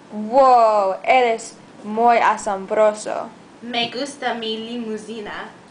Wow, eres muy asombroso. Me gusta mi limusina.